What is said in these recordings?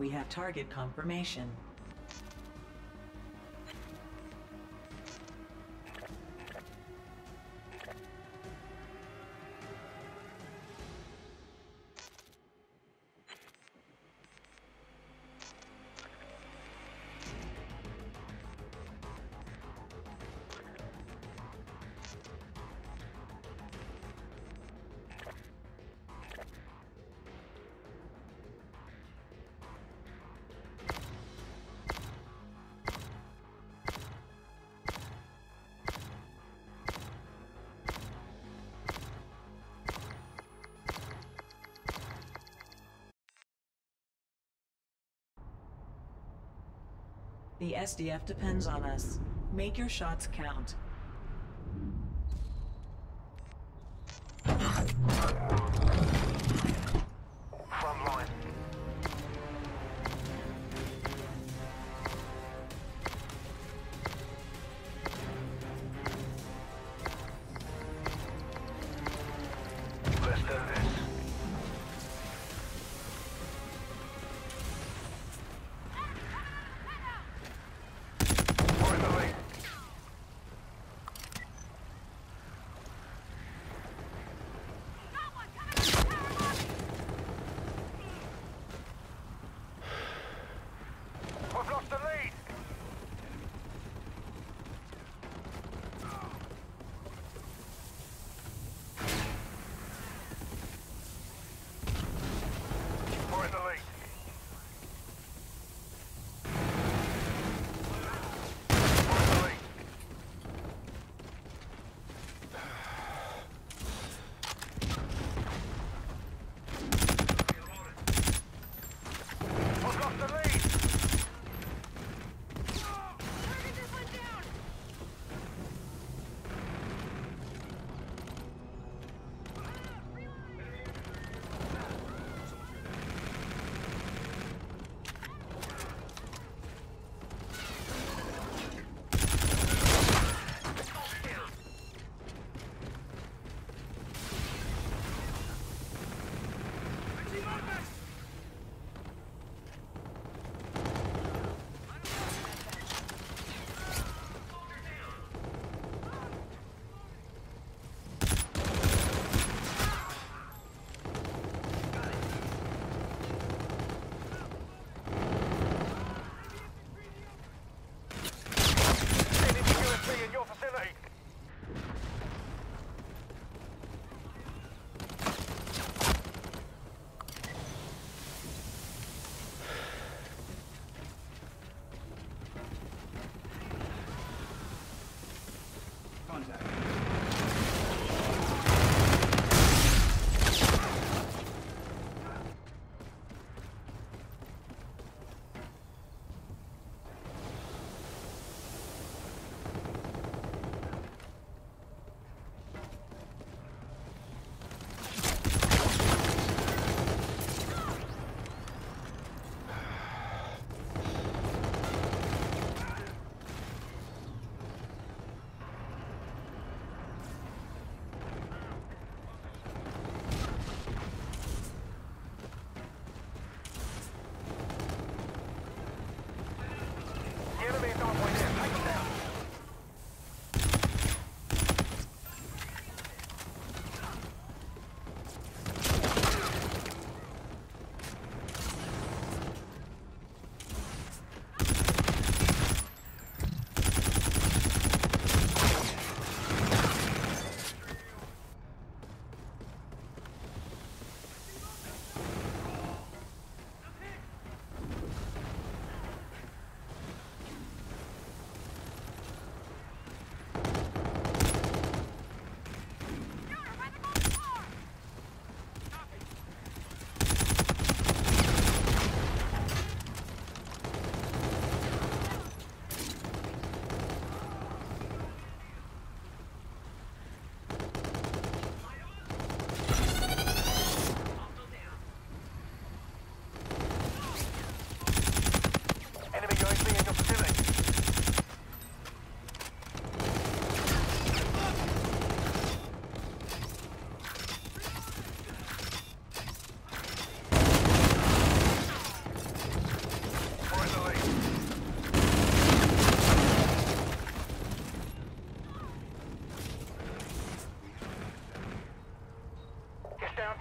We have target confirmation. The SDF depends on us. Make your shots count. Front line. Let's do this. We're in the lead.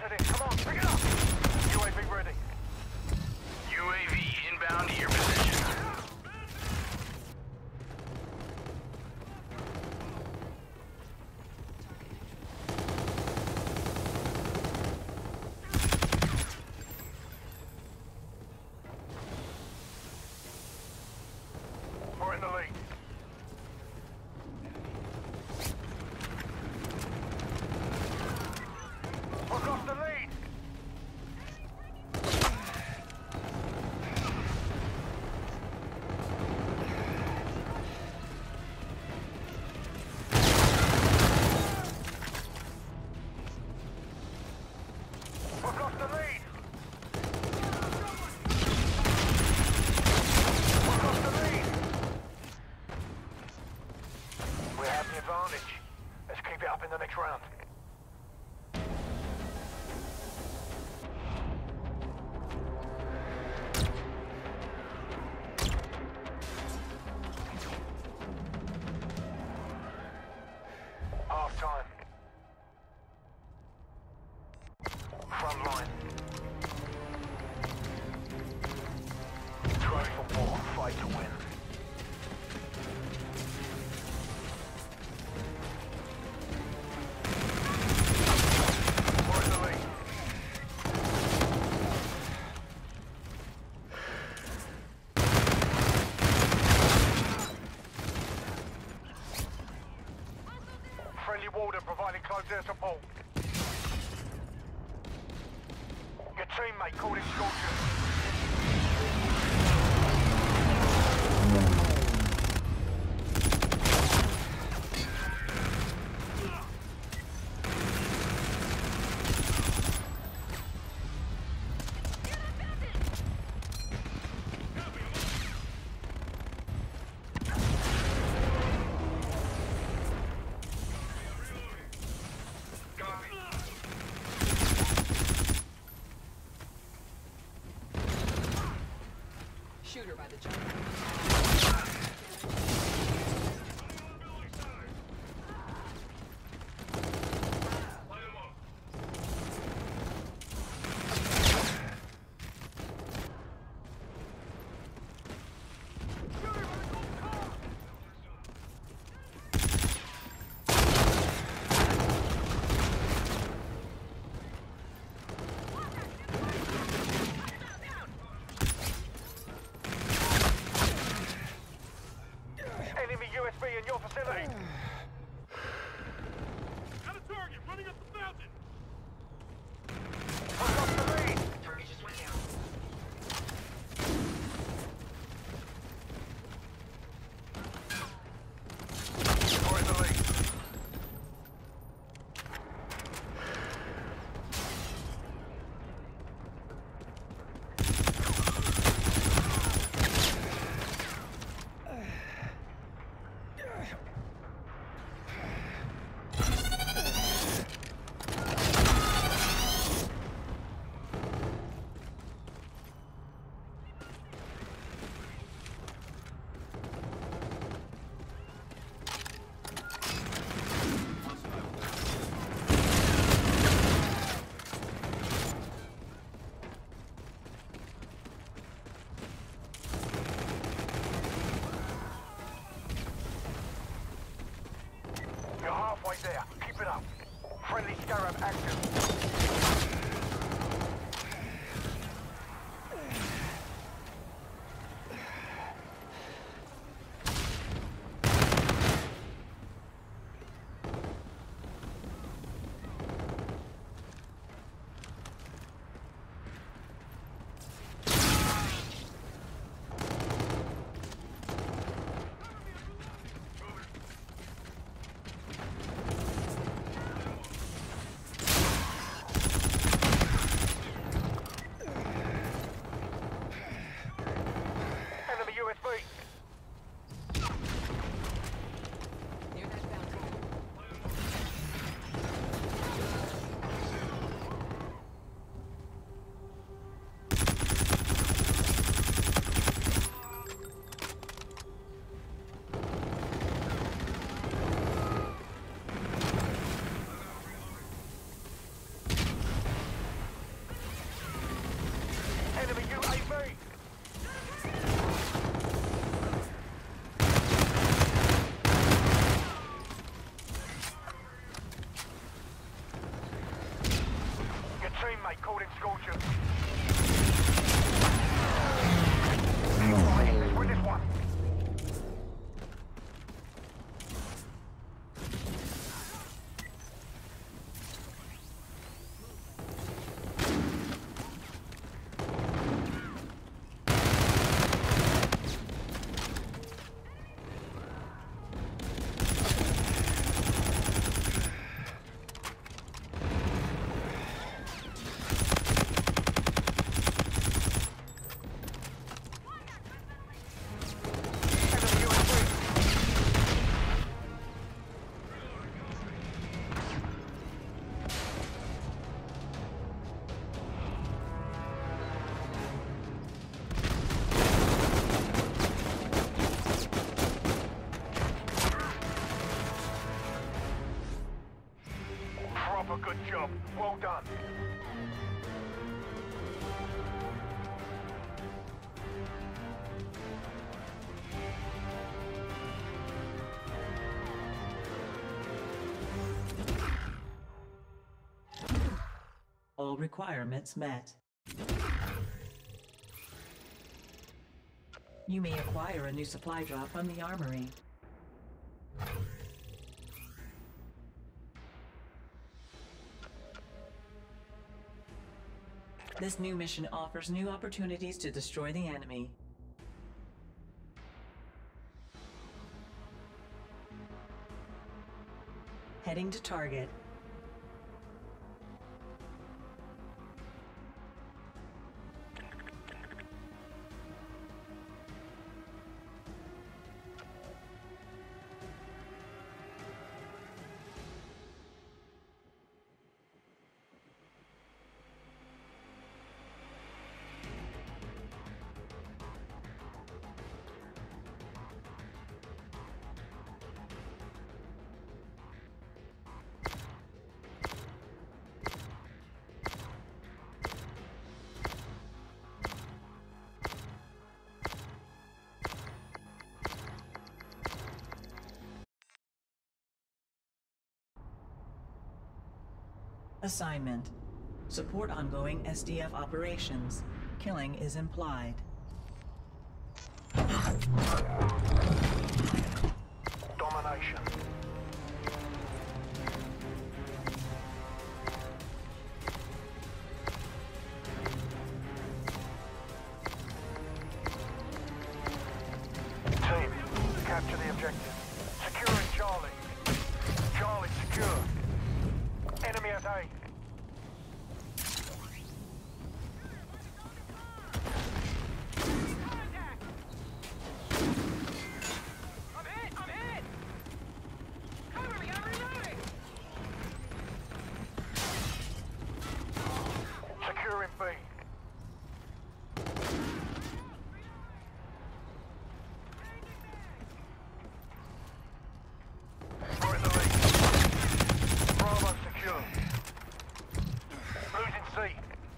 to this. Come on, pick it up. UAV ready. UAV inbound to your position. We're in the lead. We've lost the lead. We've lost the lead. We've lost the lead. We have the advantage. Let's keep it up in the next round. Half time. Front line. Try for war, fight to win. We're in the lead. Friendly warden providing close air support. Your teammate called in scorcher. Shooter by the jump. Enemy USB in your facility. Got a target running up the fountain! We've lost the lead. Target just went down. We're in the lead. You're halfway there. Keep it up. Friendly Scarab active. teammate caught in scorchers. Right, let's win this one. Proper good job. Well done. All requirements met. You may acquire a new supply drop from the armory. This new mission offers new opportunities to destroy the enemy. Heading to target. Assignment. Support ongoing SDF operations. Killing is implied. Domination. Team, capture the objective. Securing Charlie. Charlie secure. Enemy at A. Securing B. We're in the lead. Bravo secure. Losing C.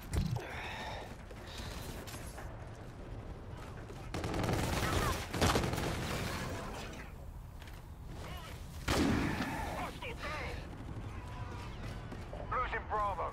Losing Bravo.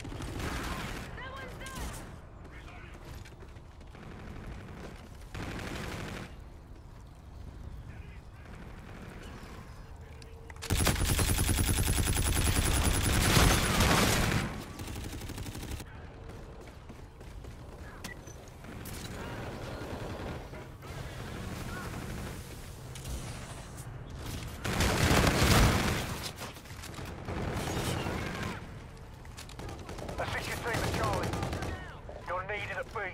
Assist your team at Charlie. You're needed at B.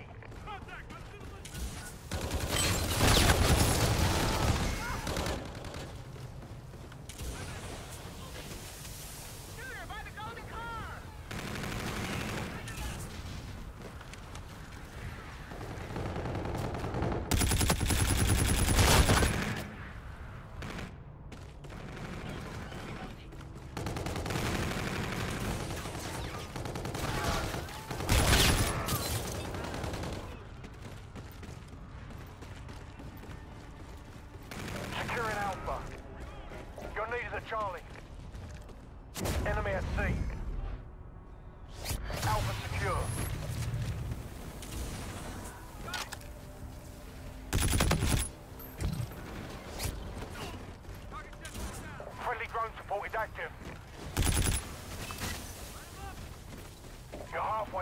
Securing Alpha. You're needed at Charlie. Enemy at C. Alpha secure.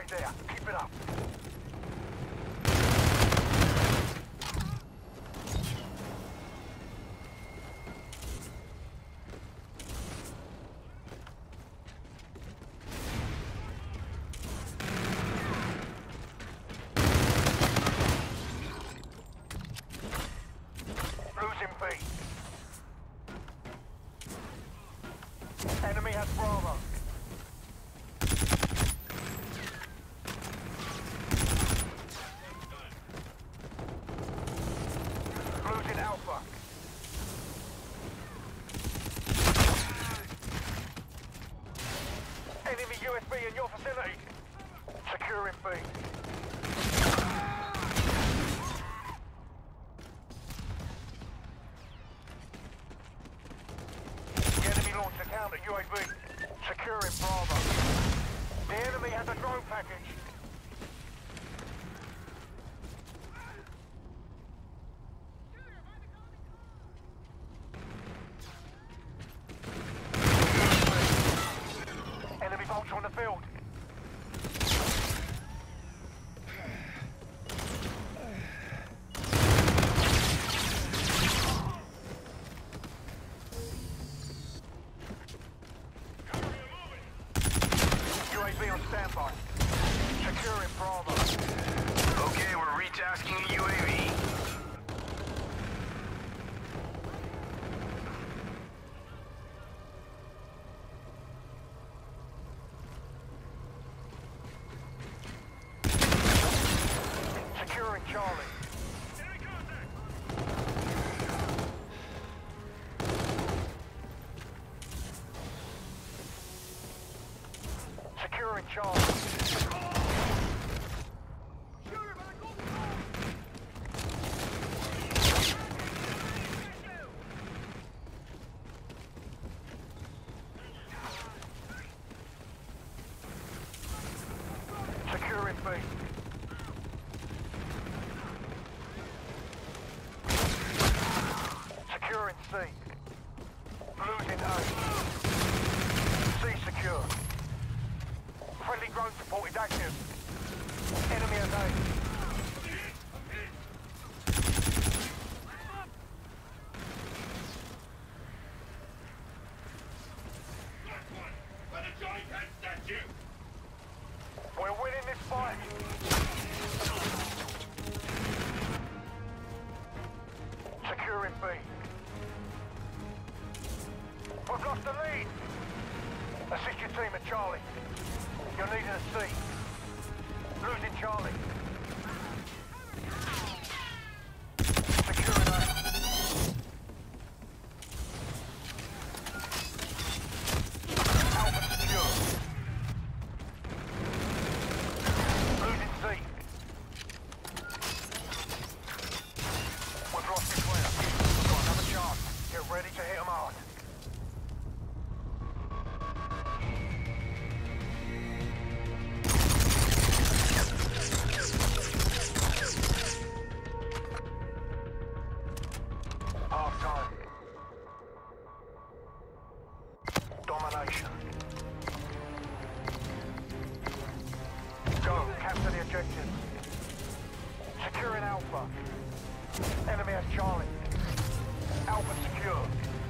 right there. Keep it up. Losing B. Enemy has Bravo. Losing Alpha. Enemy USB in your vicinity. Securing B. The enemy launched a counter UAV. Securing Bravo. The enemy has a drone package. Enemy vulture on the field. UAV on standby. Securing Bravo. Okay, we're retasking a UAV. Securing Charlie. Securing Charlie. Securing B. Securing C. Losing A. C secure. Friendly drone support is active. Enemy has A. Where the Johnny Cat statue? We're winning this fight. Securing B. We've lost the lead. Assist your team at Charlie. You're needing a C. Losing Charlie. Securing A. Alpha secure. Losing C. We've lost this winner. We've got another chance. Get ready to hit them hard. Half time. Domination. Go, capture the objective. Securing Alpha. Enemy has Charlie. Alpha secure.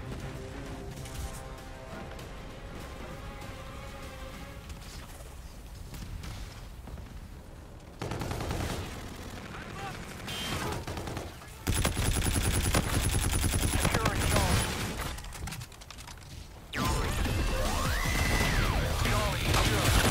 Securing Charlie. Charlie secure.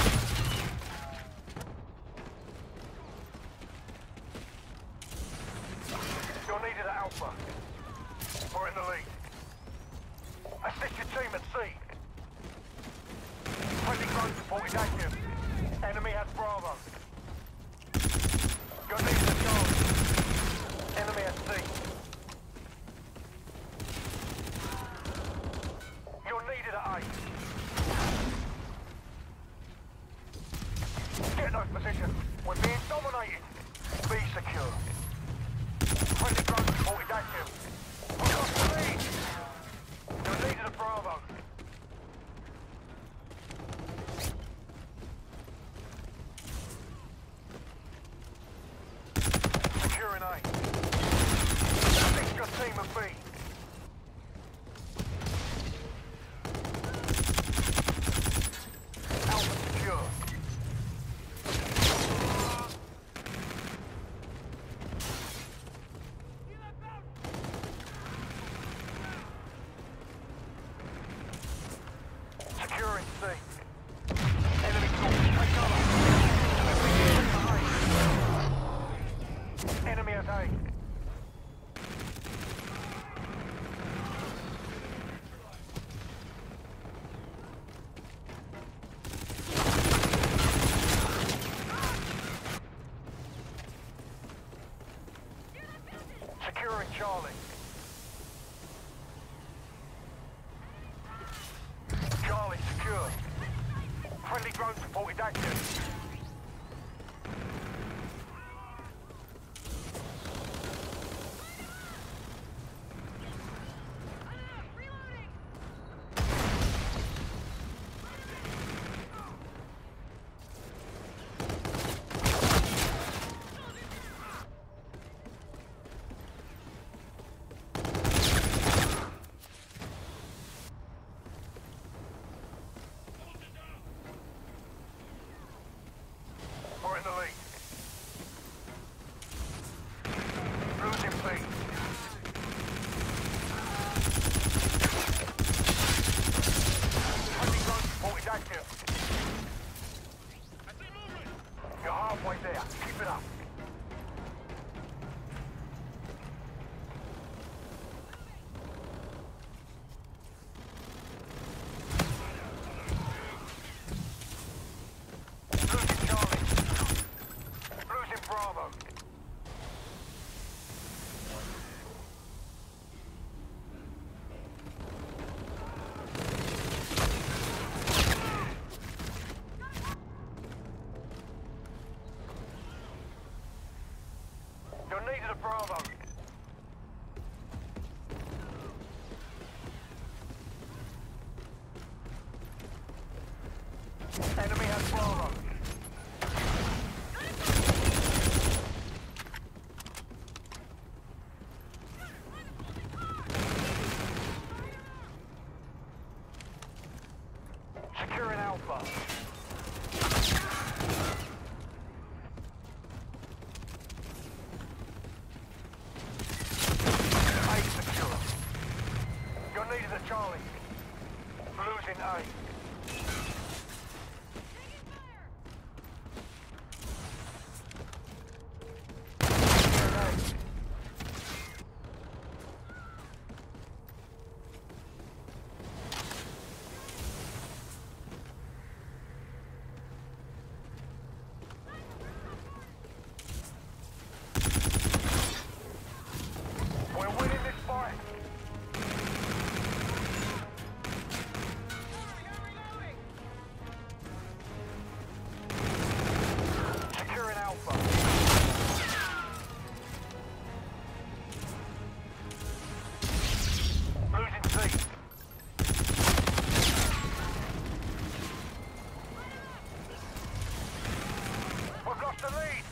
You're needed at Alpha. We're in the lead. Assist your team at C. Friendly drone support is active. Enemy has Bravo. You're needed at Charlie. Enemy at C. You're needed at A. Get in those positions. We're being dominated. Be secure. Friendly drone support is active. We've lost the lead. You're needed at Bravo. drone support is active. We're in the lead. Losing lead. Friendly drone support is active. You're halfway there. Keep it up. Losing Charlie. Losing Bravo. You're needed at Bravo. Enemy has Bravo. Securing Alpha. A secure. You're needed at Charlie. Losing A. We're winning this fight. Securing Alpha. Losing C. We've lost the lead.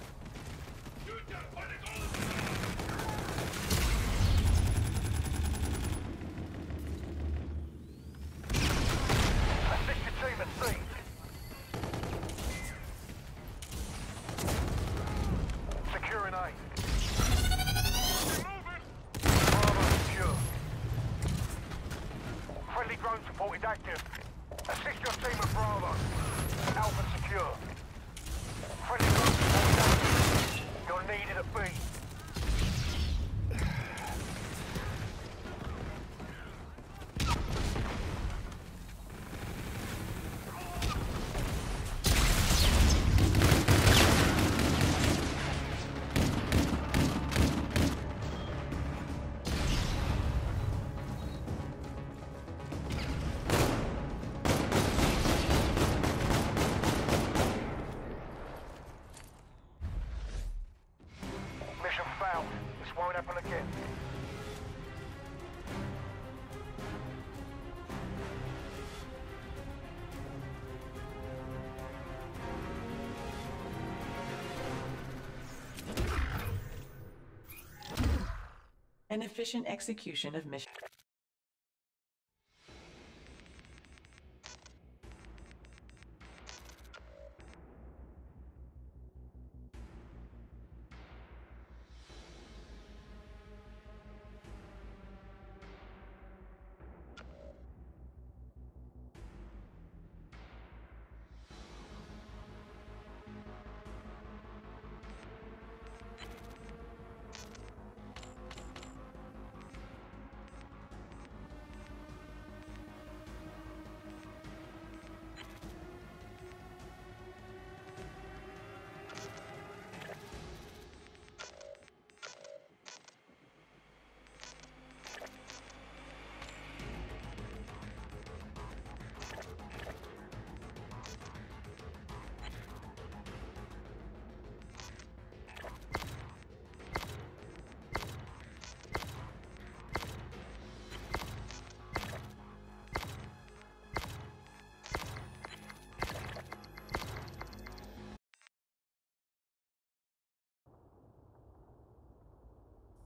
Assist your team at C. Securing A. Bravo secure. Friendly drone support is active. Assist your team at Bravo. Alpha secure. Friendly drone support is active. You're needed at B. Mission failed. This won't happen again. An efficient execution of mission.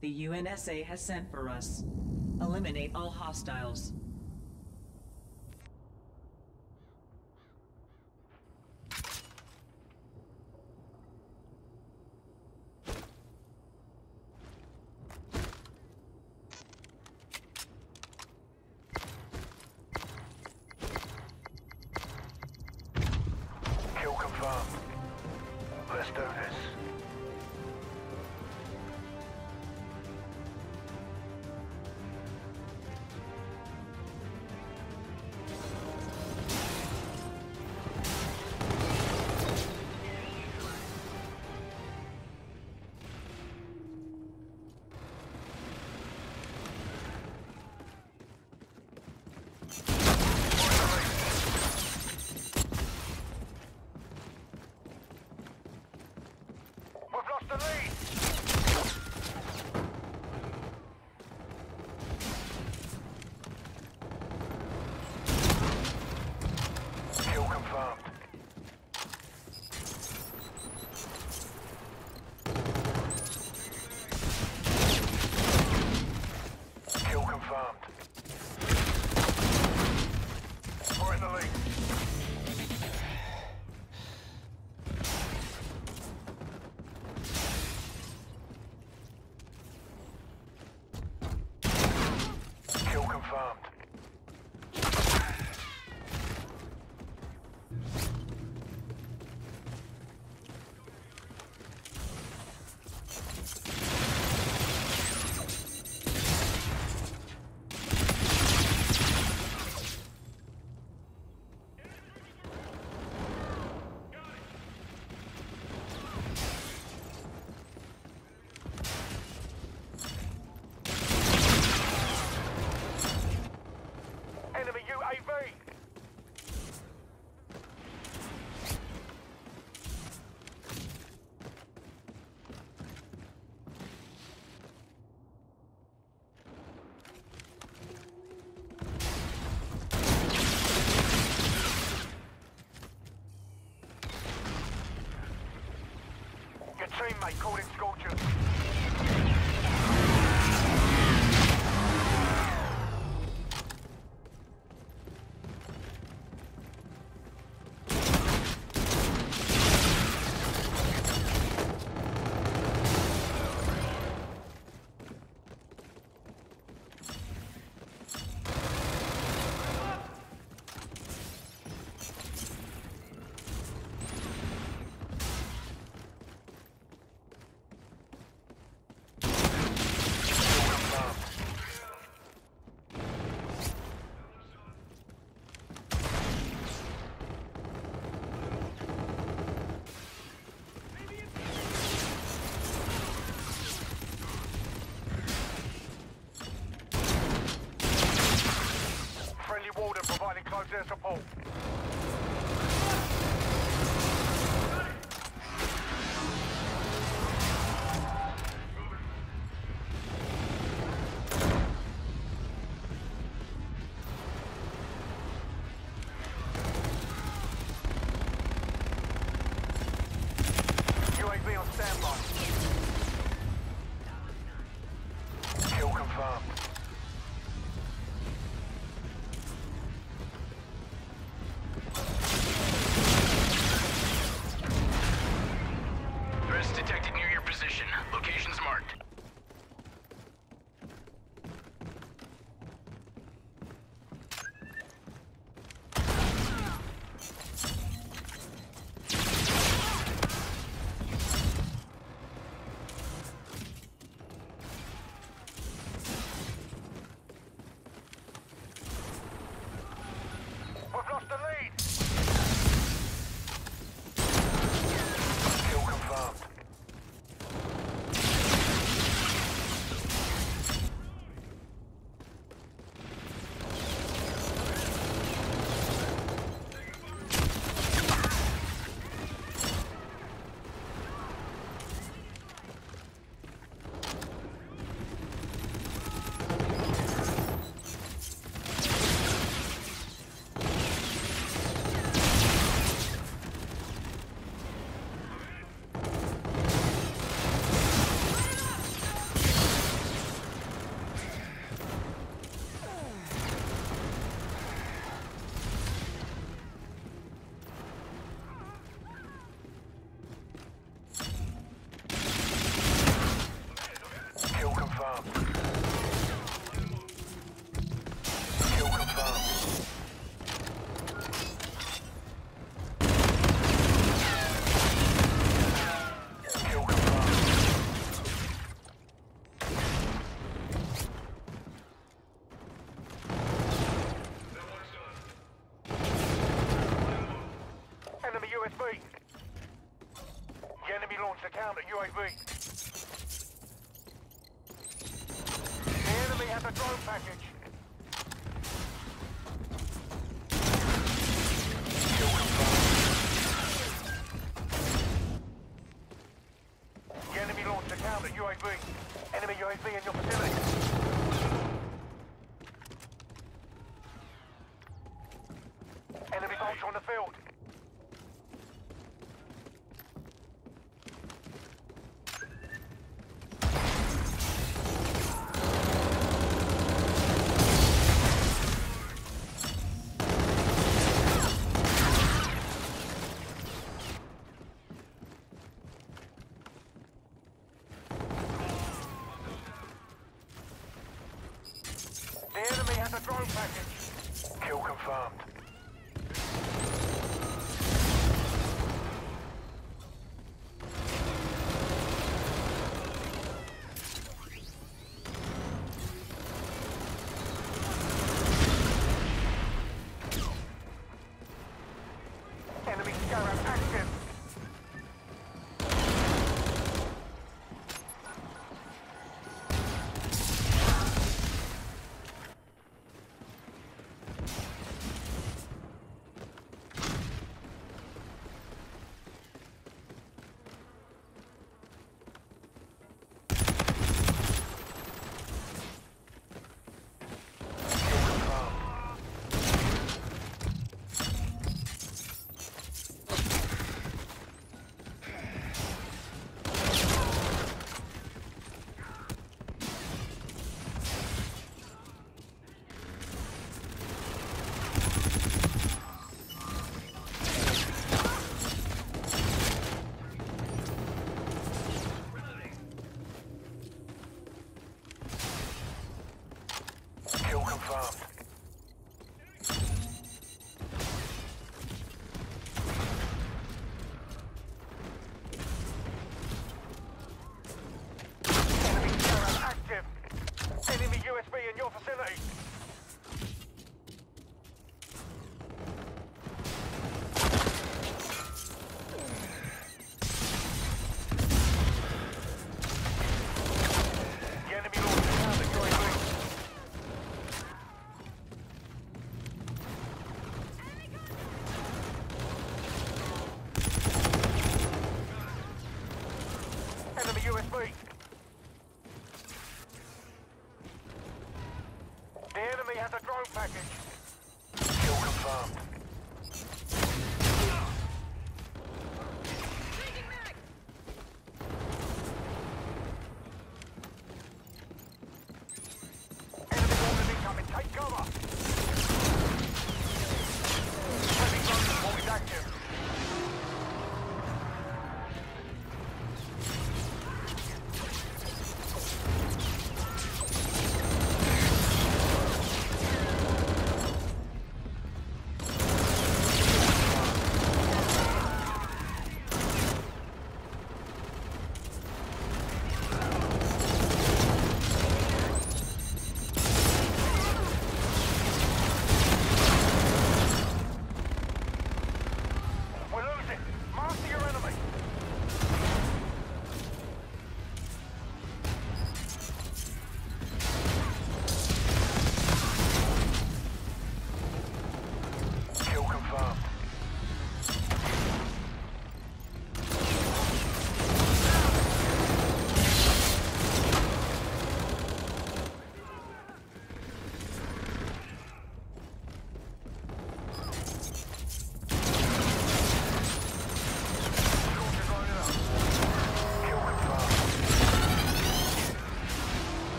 The UNSA has sent for us. Eliminate all hostiles. Kill confirmed. Let's do this. We've lost the lead! Kill confirmed. Kill confirmed. We're in the lead. Kill confirmed. Enemy UAV! Your teammate called in scorchers. Friendly warden providing close air support. UAV on standby. Kill confirmed. Threats detected near your position. Locations marked. USB. The enemy launched a counter UAV. The enemy has a drone package. The enemy launched a counter UAV. Enemy UAV in your vicinity. Enemy vulture on the field. The enemy has a drone package. Kill confirmed.